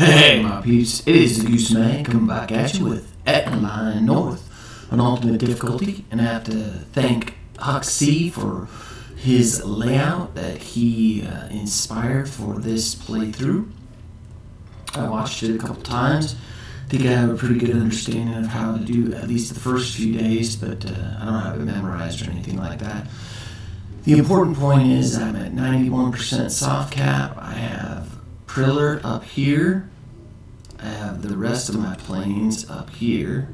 Hey, my peeps, it is the Goose Man coming back at you with Etna Line North on ultimate difficulty, and I have to thank Huxley for his layout that he inspired for this playthrough. I watched it a couple times. I think I have a pretty good understanding of how to do at least the first few days, but I don't have it memorized or anything like that. The important point is I'm at 91% soft cap. I have Priller up here. I have the rest of my planes up here.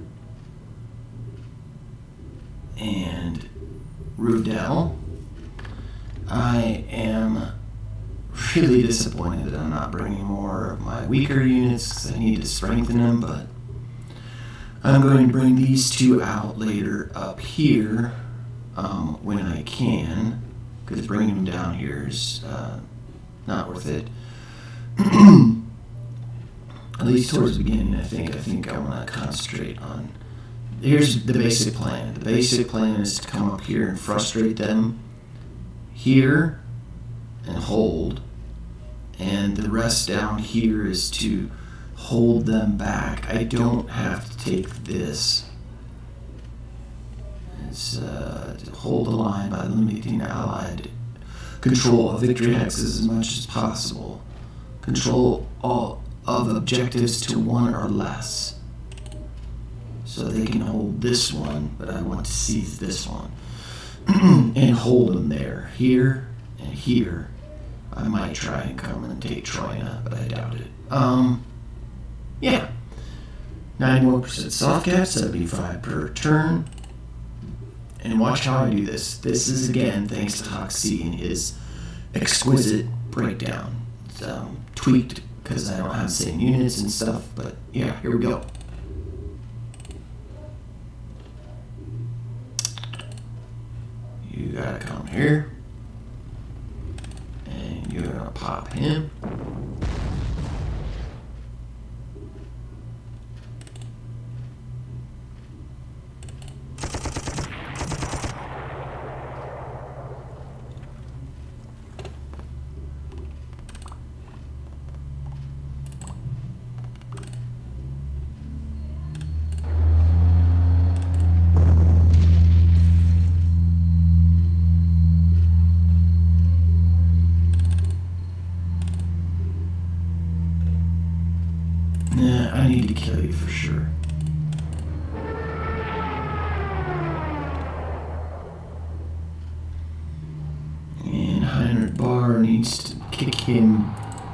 And Rudell. I am really disappointed that I'm not bringing more of my weaker units because I need to strengthen them, but I'm going to bring these two out later up here when I can, because bringing them down here is not worth it. At least towards the beginning, I think I want to concentrate on. Here's the basic plan. The basic plan is to come up here and frustrate them here and hold, and the rest down here is to hold them back. I don't have to take this. It's to hold the line by limiting Allied control of victory hexes as much as possible. Control all of objectives to one or less. So they can hold this one, but I want to seize this one. And hold them there. Here and here. I might try and come and take Troina, but I doubt it. Yeah. 91% soft cap, 75 per turn. And watch how I do this. This is, again, thanks to Hoxie and his exquisite breakdown. It's tweaked because I don't have the same units and stuff, but yeah, here we go. You gotta come here. And you're gonna pop him. Nah, I need to kill you for sure. And Heinrich Barr needs to kick him.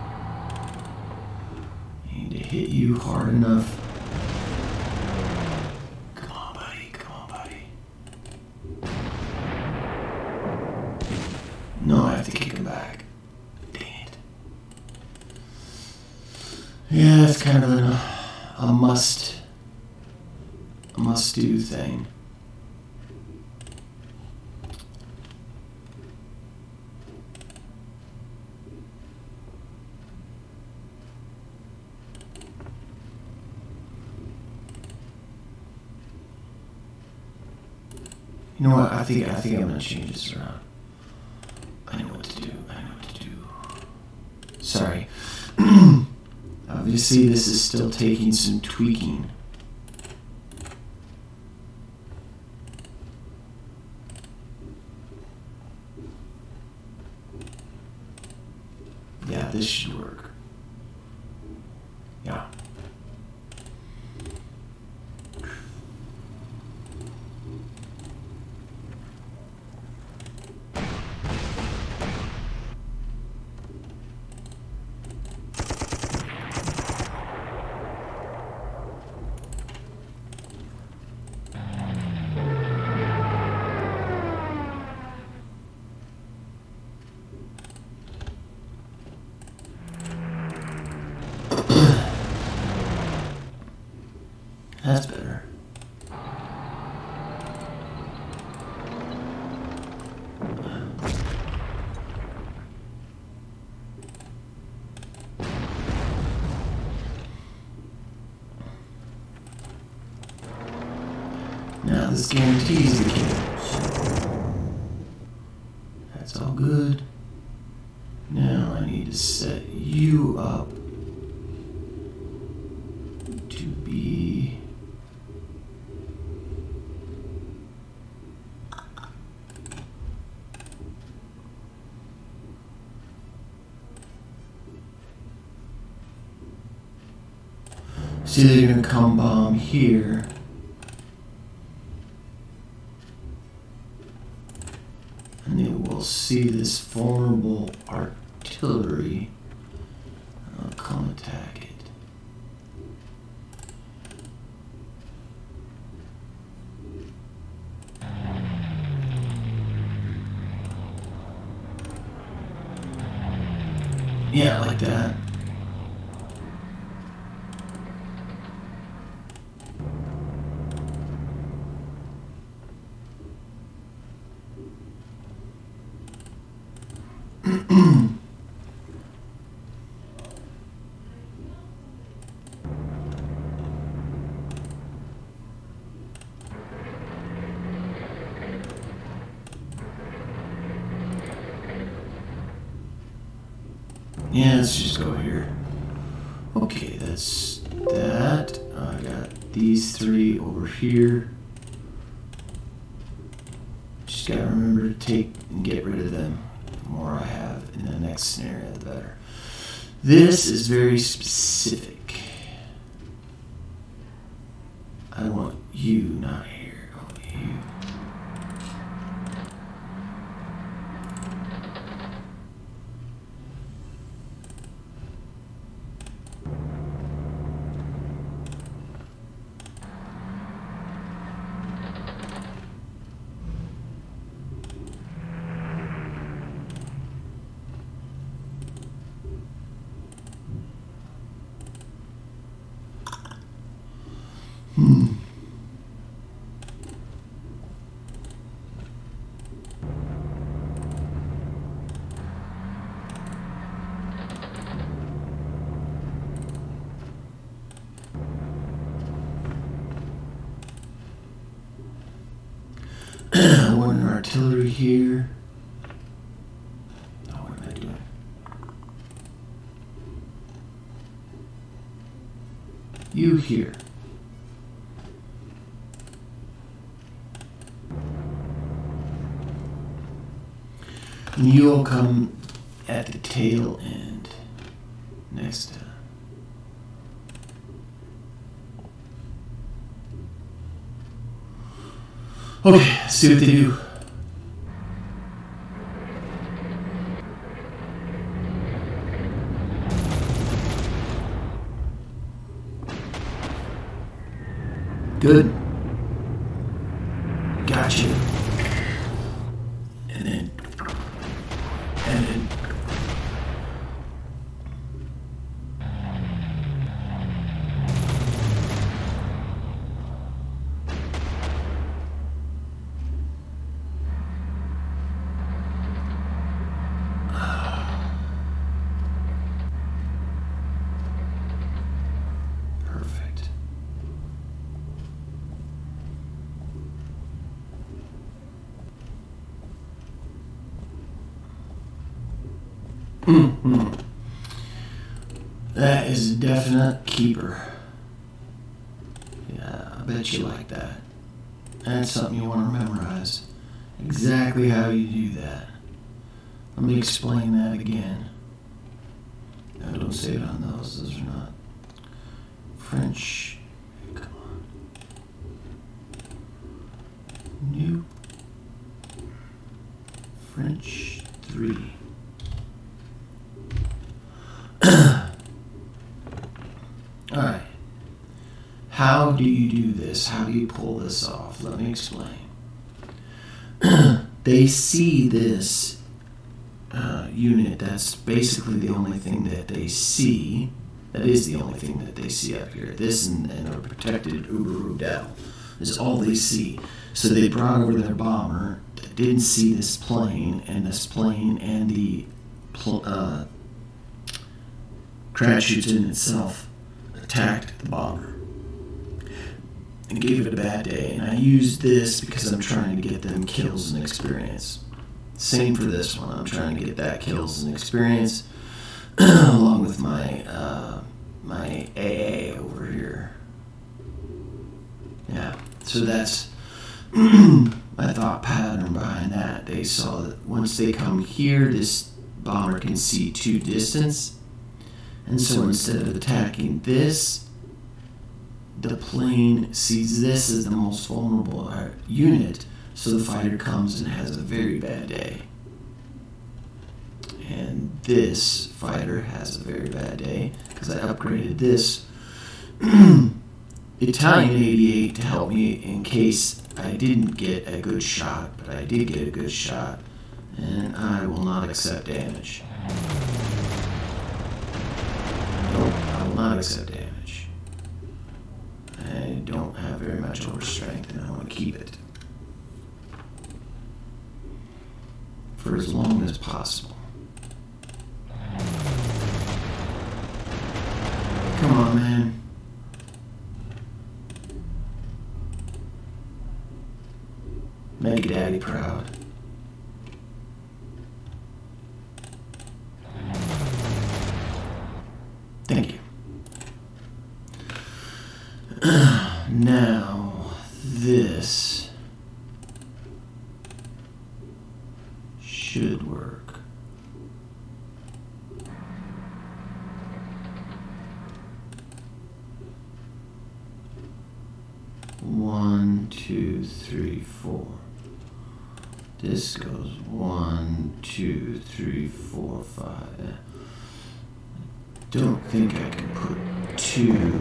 I need to hit you hard enough. Come on, buddy. Come on, buddy. No, I have to kick him back. Yeah, it's kind of a must-do thing. You know what? I think I'm gonna change this around. I know what to do. Sorry. Obviously, this is still taking some tweaking. Yeah, this should work. Yeah. That's better. Now this guarantees the kill. That's all good. Now I need to set you up to be see, they're going to come bomb here. And they will see this formidable artillery. I'll come attack it. Yeah, like that. Yeah, let's just go here. Okay, that's that. I got these three over here. Just gotta remember to take and get rid of them. The more I have in the next scenario, the better. This is very specific. I want you, not here. I want you. I want an artillery here. Oh, what am I doing? You here. And you'll come at the tail end next time. Okay, let's see what they do. Good. Gotcha. And then. Perfect. That is a definite keeper. Yeah, I bet you like that. That's something you want to memorize. Exactly how you do that. Let me explain that again. No, don't say it on those. Those are not French. Come on. New French 3. Alright. How do you do this? How do you pull this off? Let me explain. They see this unit. That's basically the only thing that they see. That is the only thing that they see up here. This and a protected Uber is all they see. So they brought over their bomber that didn't see this plane and the crash shoots in itself attacked the bomber and gave it a bad day. And I used this because I'm trying to get them kills and experience. Same for this one. I'm trying to get that kills and experience along with my my AA over here. So that's my thought pattern behind that. They saw that once they come here, this bomber can see 2 distance. And so instead of attacking this, the plane sees this as the most vulnerable unit. So the fighter comes and has a very bad day. And this fighter has a very bad day because I upgraded this Italian 88 to help me in case I didn't get a good shot, but I did get a good shot, and I will not accept damage. Nope, I will not accept damage. I don't have very much overstrength, and I want to keep it for as long as possible. Come on, man. Make your daddy proud. Thank you. Now, this should work. One, two, three, four. This goes 1, 2, 3, 4, 5. Don't think I can put 2.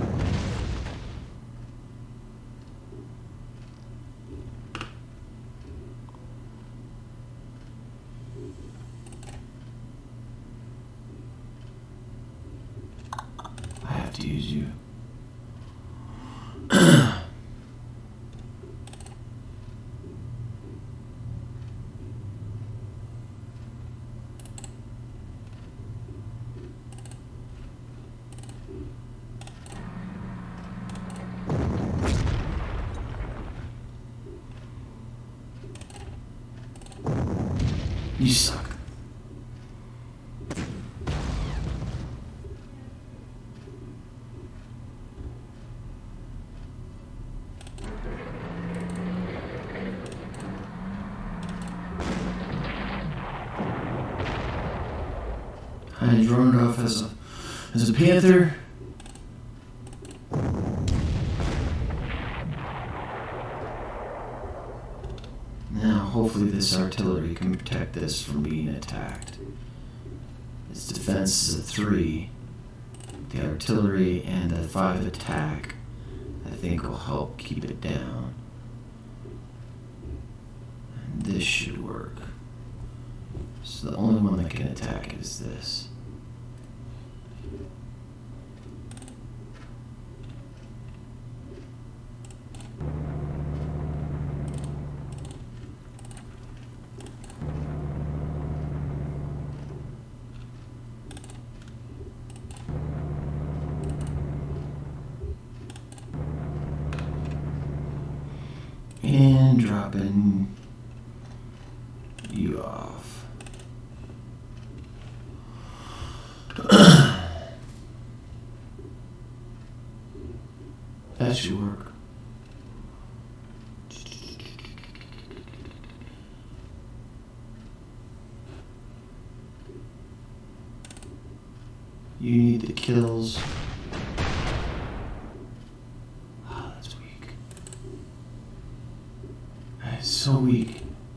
I have to use you. You suck. I drawn it off as a panther. Hopefully this artillery can protect this from being attacked. Its defense is a 3. The artillery and a 5 attack, I think, will help keep it down. And this should work. So the only one that can attack is this. And dropping you off. That should work. You need the kills. So weak.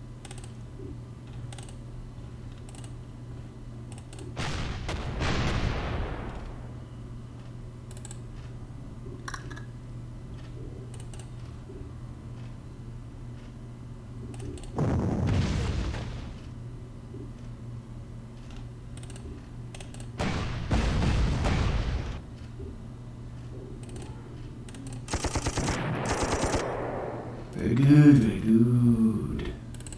Very good, very good.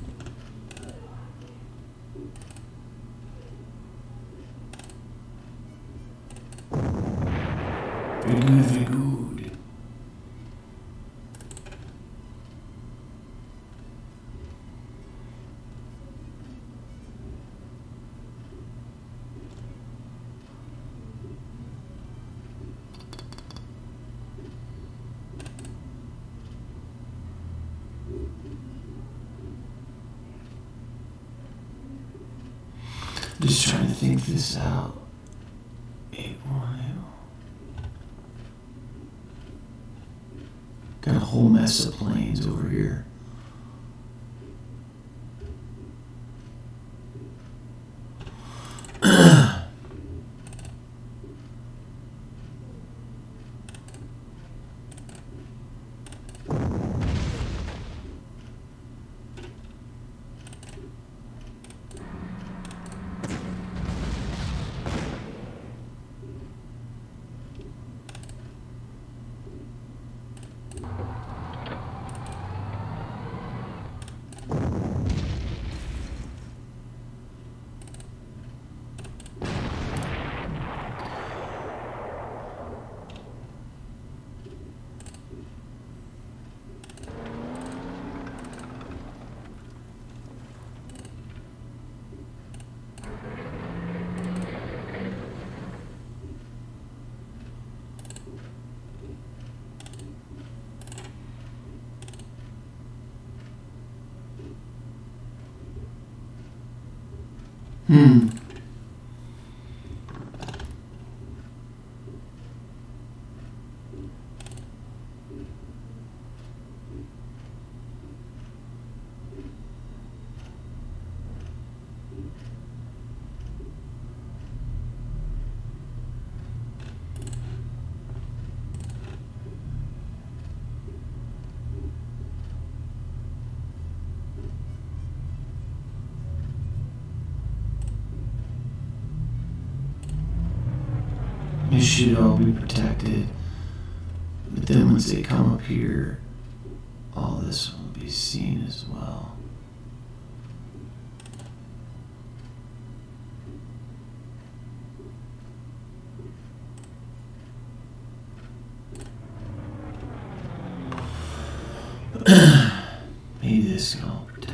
Very good, very good. Just trying to think this out. 818. Got a whole mess of planes over here. It should all be protected. But then once they come up here, all this will be seen as well. Maybe this can all protect.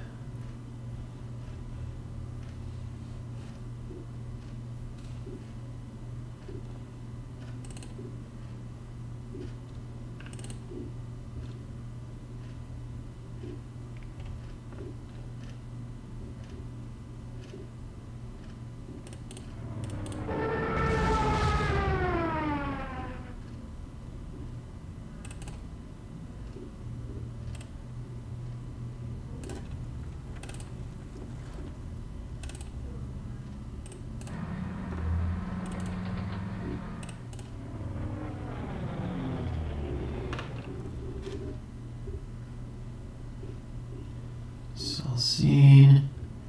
Seen.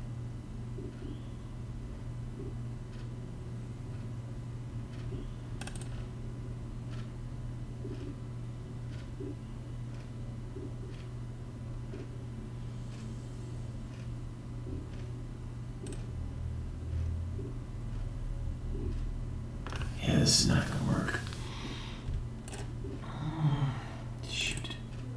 Yeah, this is not gonna work. Shoot.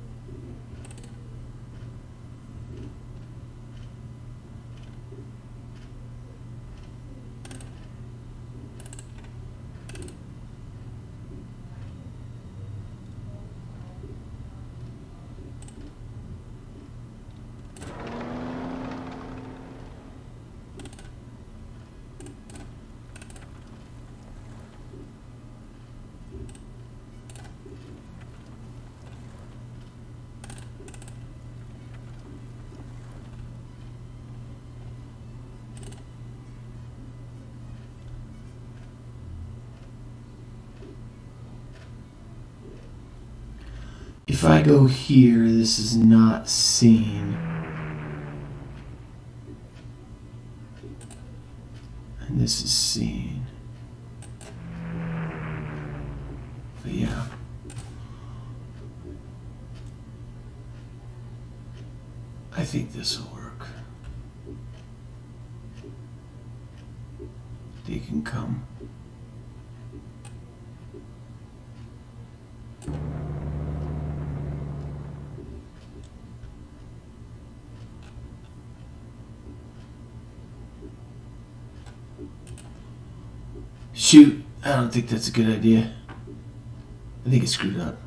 If I go here, this is not seen. And this is seen. But yeah. I think this will work. They can come. Shoot, I don't think that's a good idea. I think it's screwed up.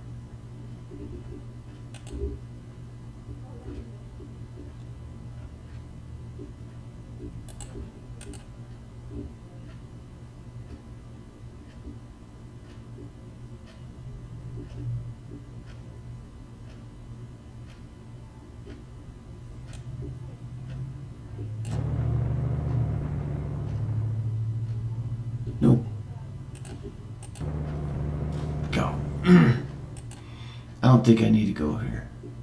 I don't think I need to go here.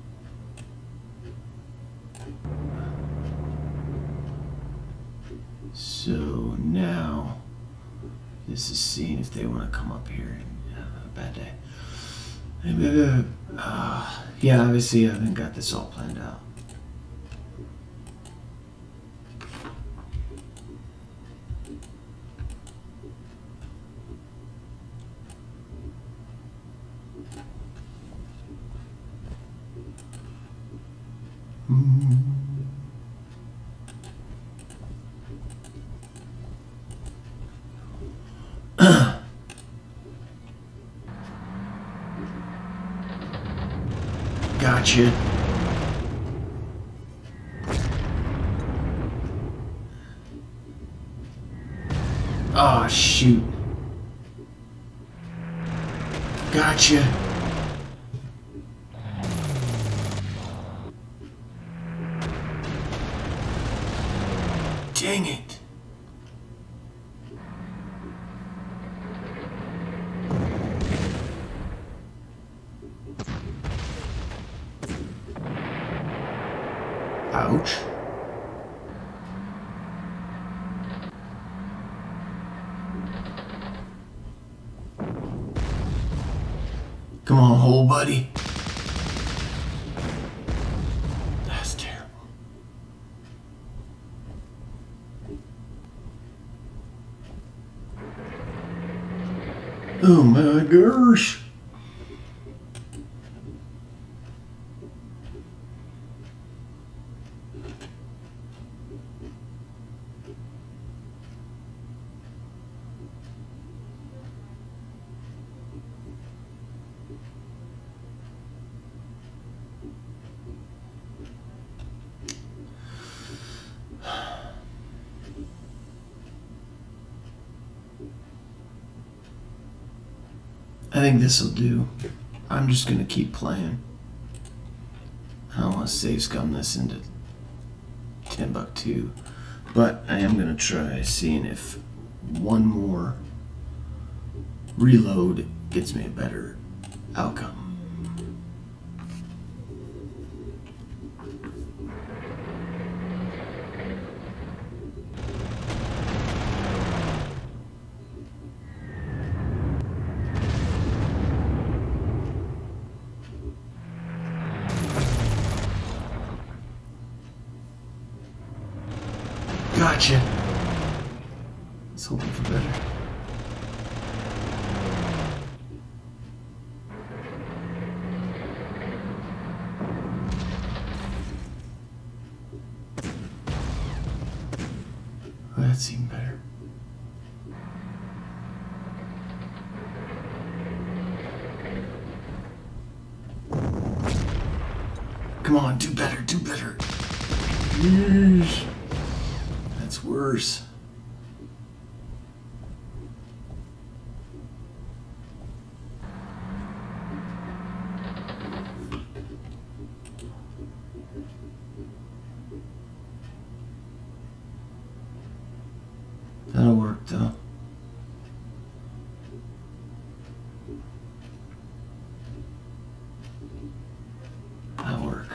So now, this is seeing if they want to come up here and have a bad day. Yeah, obviously I haven't got this all planned out. Gotcha. Oh, shoot. Gotcha. Dang it. Ouch. Come on, hole, buddy. That's terrible. Oh my gosh. I think this will do. I'm just going to keep playing. I don't want to save scum this into Timbuktu, but I am going to try seeing if one more reload gets me a better outcome. Gotcha. Let's hope for better. Oh, that seemed better. Come on, do better, do better. Yeesh. That's worse. That'll work though. That'll work.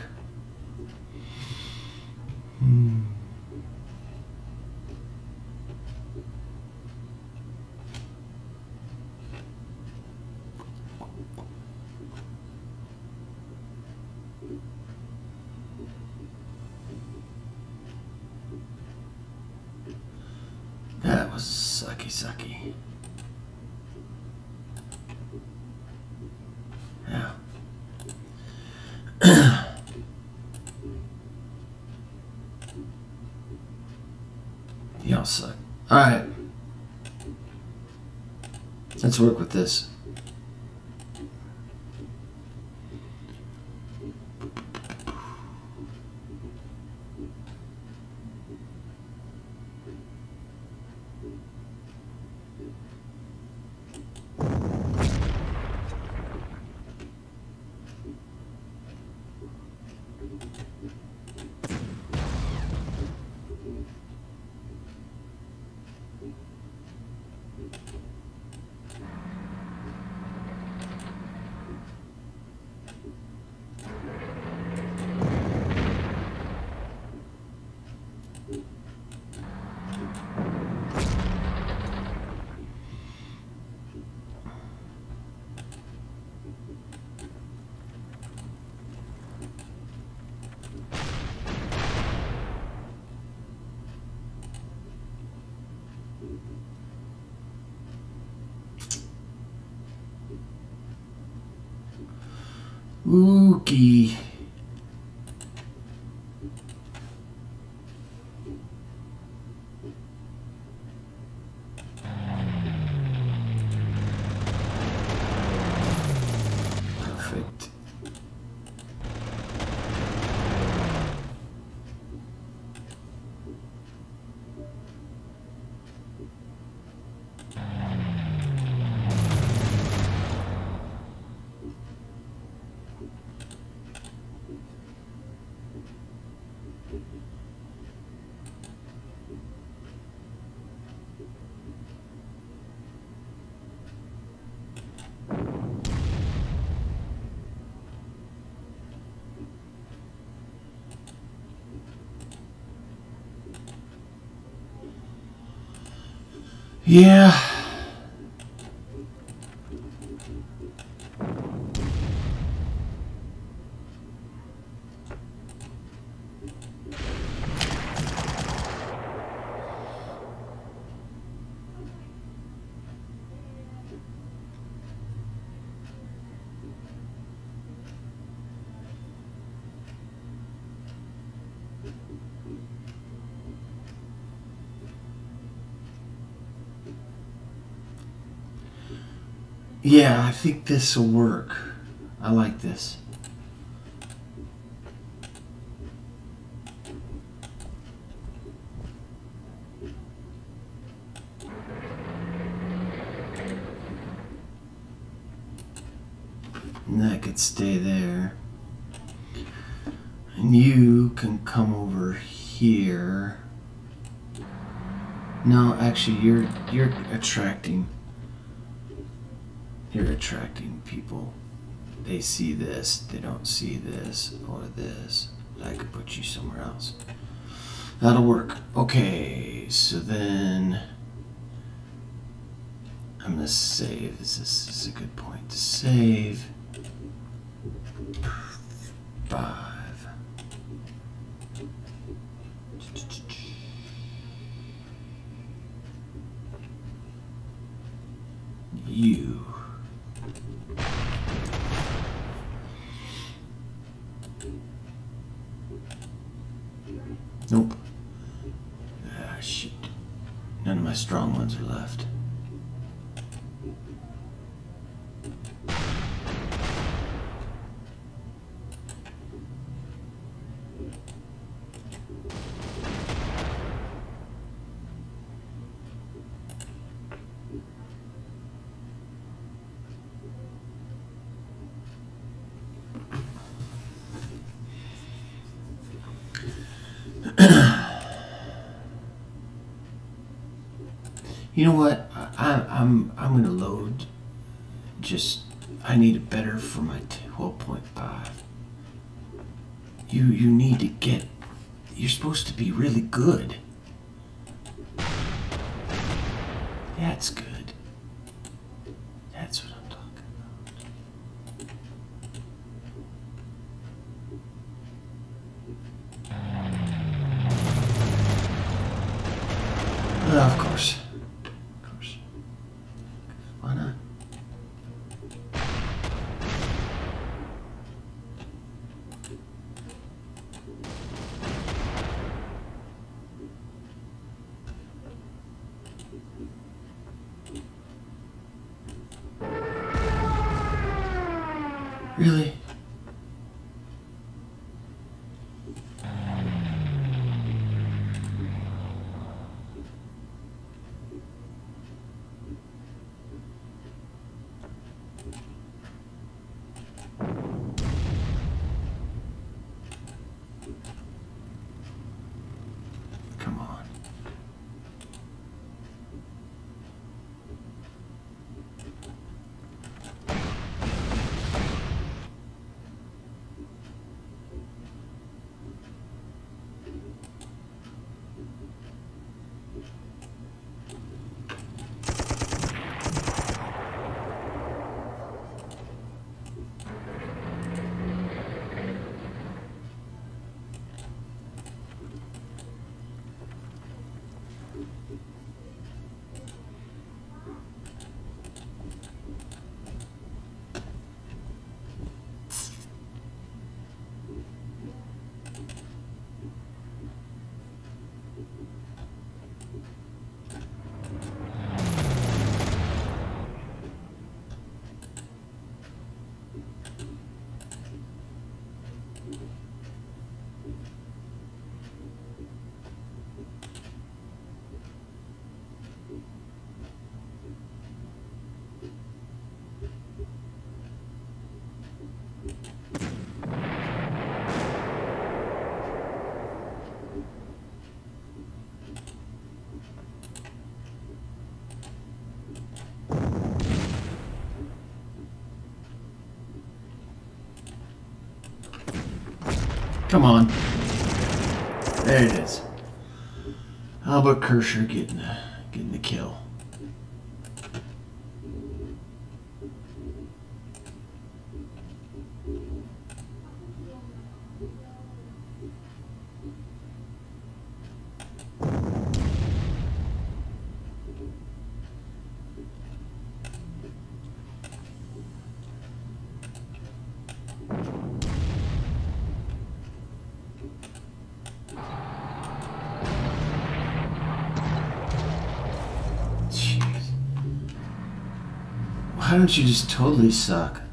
That was sucky. Yeah. Y'all suck. Alright. Let's work with this. Ookie. Perfect. Yeah. Yeah, I think this will work. I like this. And that could stay there. And you can come over here. No, actually you're attracting people. They see this, they don't see this or this. I could put you somewhere else. That'll work. Okay, so then I'm gonna save. This is a good point to save. 5. You. Nope. Ah, shit. None of my strong ones are left. You know what? I'm gonna load. Just I need it better for my 12.5. You need to get. You're supposed to be really good. That's good. That's what I'm talking about. Of course. Why not? Really? Come on. Come on. There it is. Albert Kersher getting the kill. Why don't you just totally suck?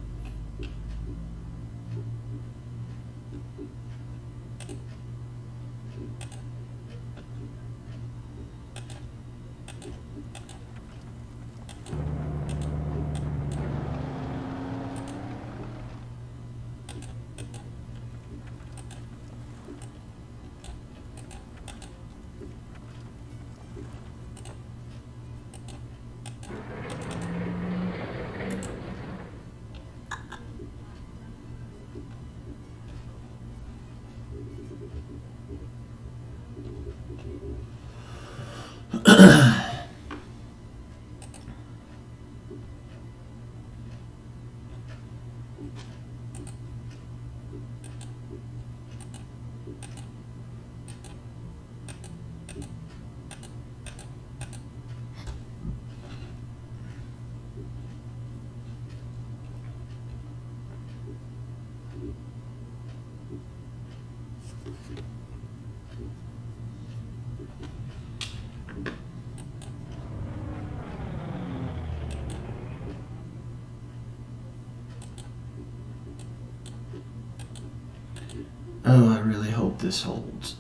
Oh, I really hope this holds.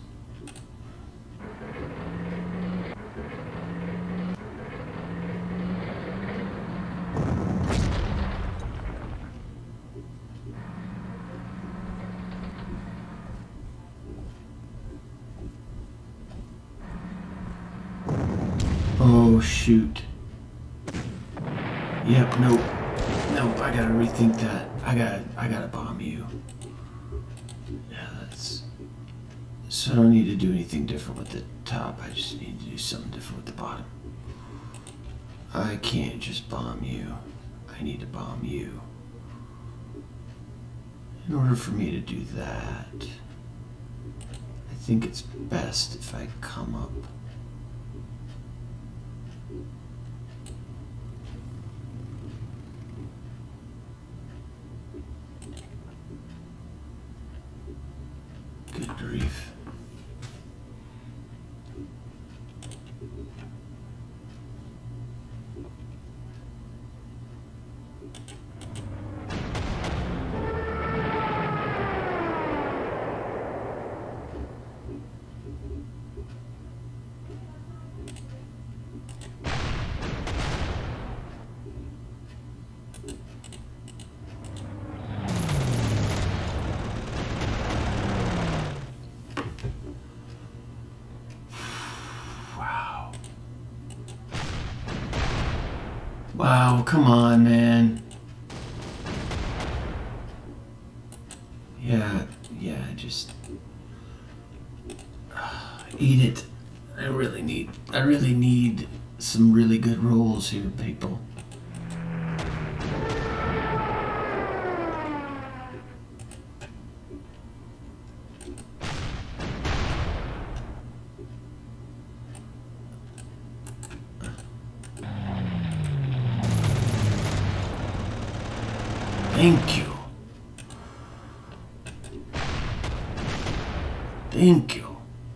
Oh, shoot. Yep, nope. Nope, I gotta rethink that. I gotta bomb you. So I don't need to do anything different with the top, I just need to do something different with the bottom. I can't just bomb you. I need to bomb you. In order for me to do that, I think it's best if I come up. Good grief. Wow, come on, man. Yeah, just eat it. I really need some really good rolls here, people. Thank you. Thank you.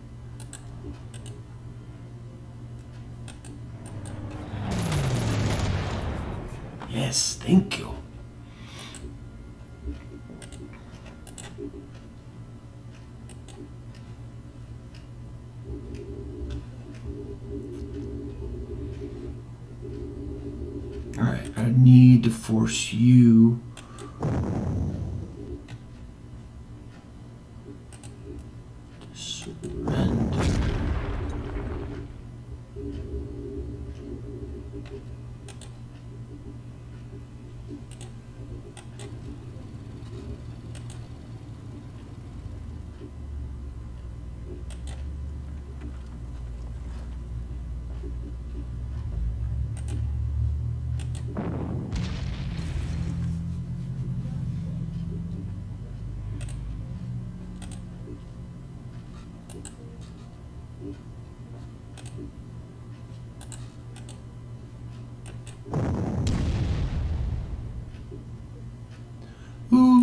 Yes, thank you. All right, I need to force you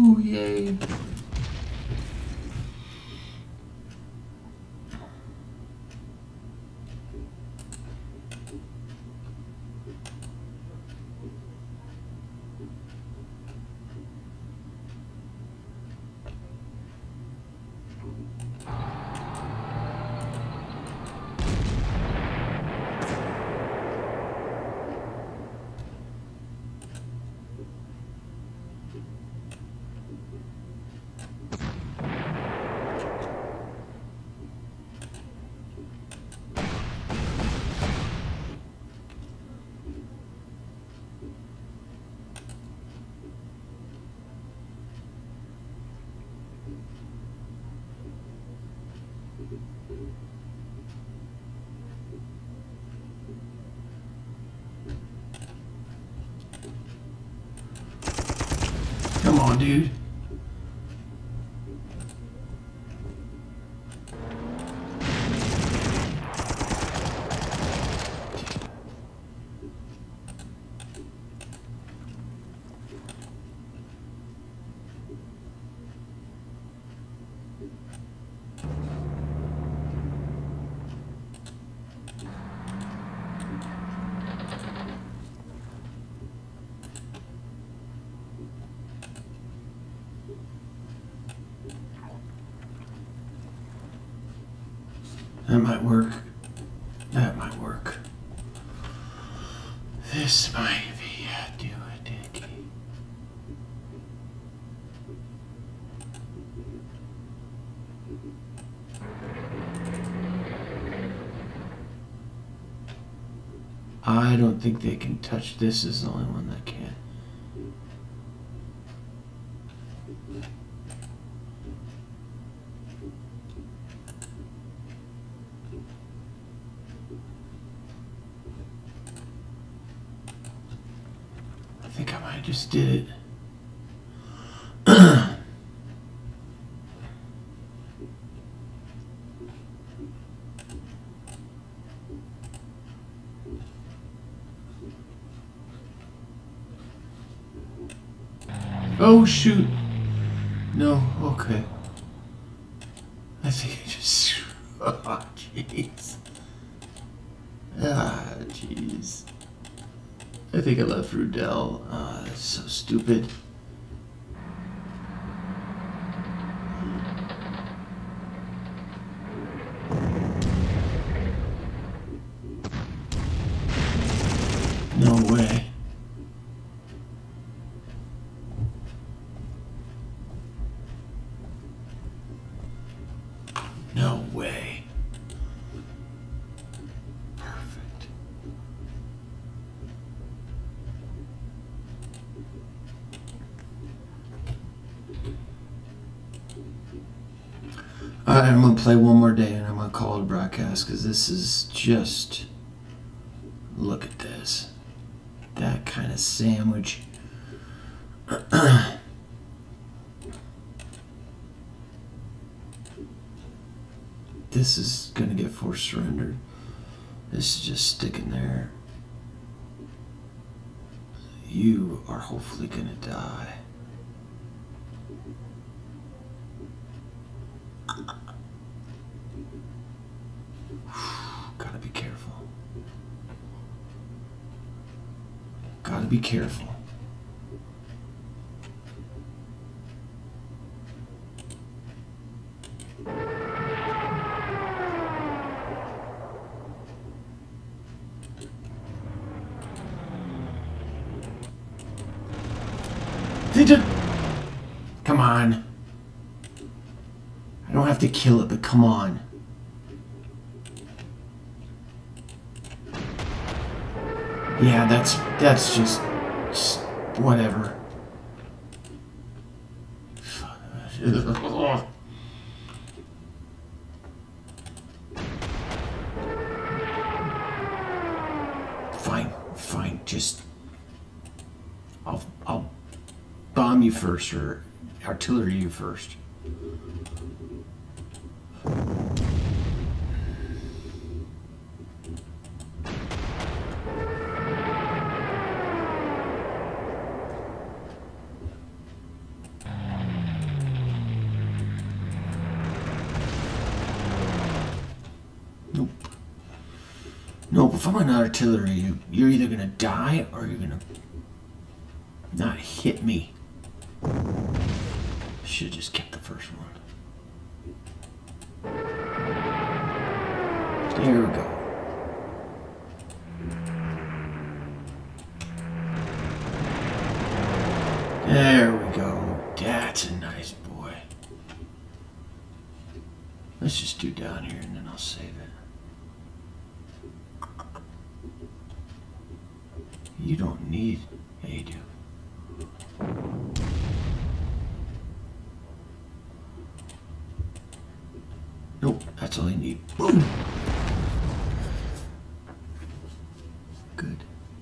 Woo! Yay! Come on, dude. That might work. That might work. This might be a do-a-dicky. I don't think they can touch this. Is the only one that can. I think I might have just did it. Oh shoot. No, okay. I think I just... Oh, jeez. Ah, jeez. I think I left Rudell. Ah, that's so stupid. No way. No way. Perfect. Alright, I'm going to play one more day and I'm going to call it a broadcast because this is just... Look at this. That kind of sandwich. This is going to get forced surrendered. This is just sticking there. You are hopefully going to die. Gotta be careful. Gotta be careful. Come on. I don't have to kill it, but come on. Yeah, that's just whatever. Fine, just I'll bomb you first or artillery you first. Nope, if I'm an artillery, you're either gonna die or you're gonna not hit me. Should've just kept the first one. There we go. There we go. That's a nice boy. Let's just do down here and then I'll save it. You don't need... Yeah, you do. Nope, that's all you need. Boom! Good.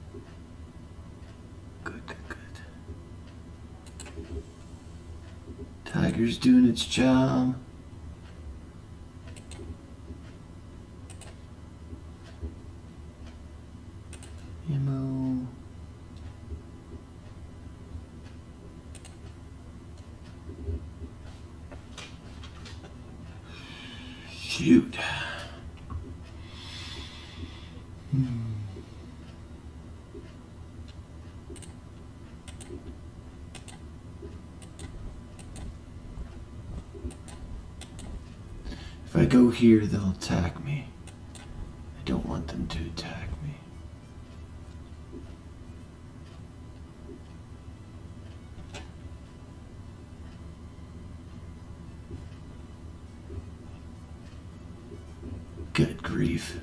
Good, good, good. Tiger's doing its job. Ammo. Shoot. If I go here, they'll attack me. I don't want them to attack me. Good grief.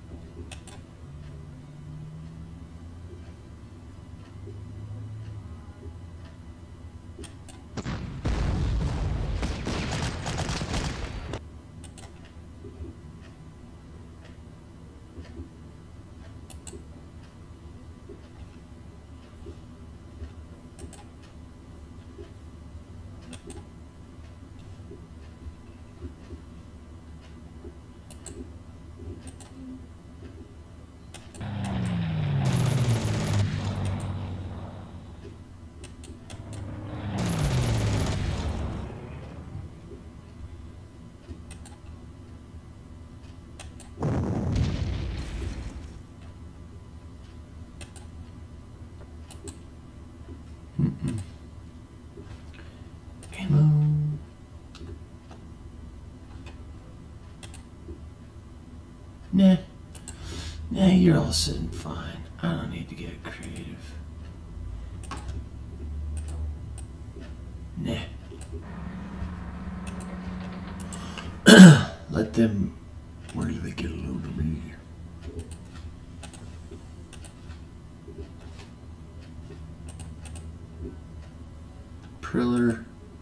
Ammo. Nah. Nah, you're all sitting fine. I don't need to get creative. Nah. Let them... Where do they get a load of me? Priller.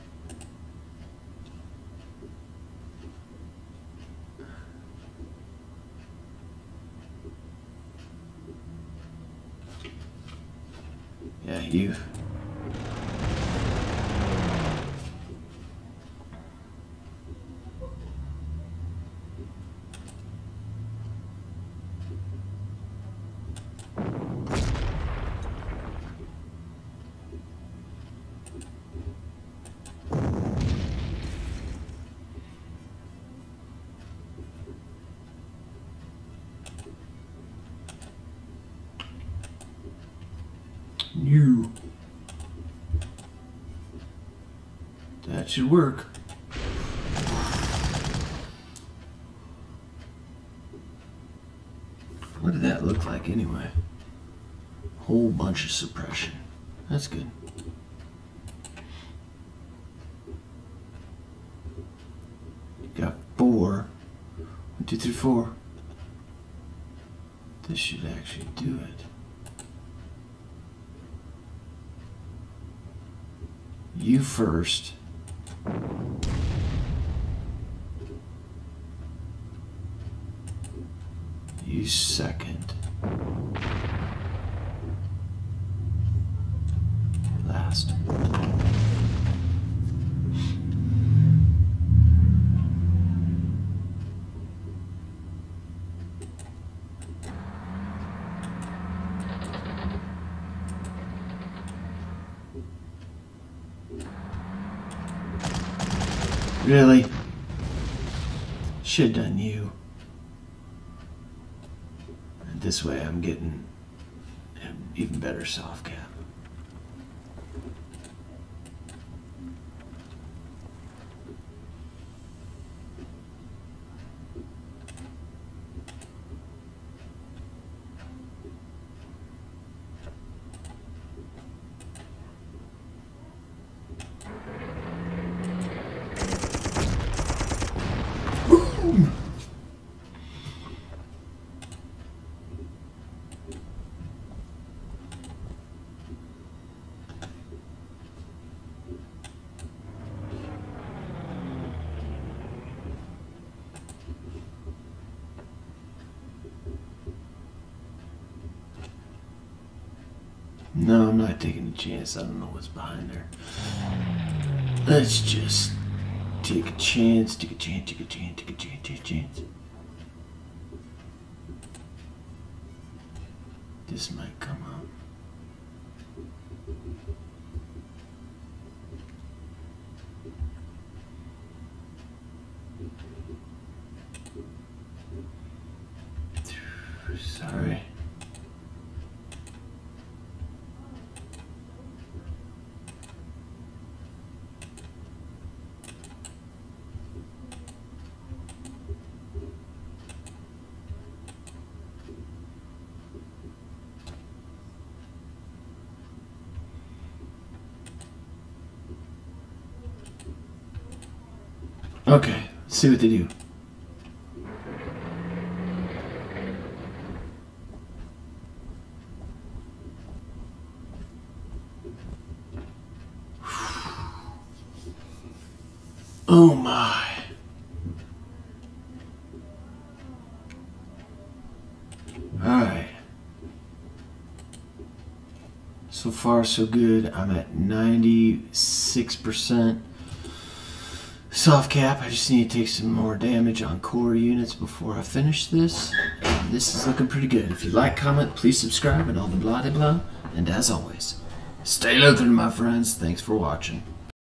Yeah, you. You. That should work. What did that look like anyway? Whole bunch of suppression. That's good. Got 4. 1, 2, 3, 4. This should actually do it. You first. You second. Last. Really? Should have done you. And This way I'm getting an even better soft cap. No, I'm not taking a chance. I don't know what's behind there. Let's just take a chance, take a chance, take a chance, take a chance, take a chance. This might come up. Sorry. Okay, let's see what they do. Oh my. Alright. So far so good. I'm at 96% soft cap. I just need to take some more damage on core units before I finish this. And this is looking pretty good. If you like, comment, please subscribe, and all the blah blah blah. And as always, stay Lutheran, my friends. Thanks for watching.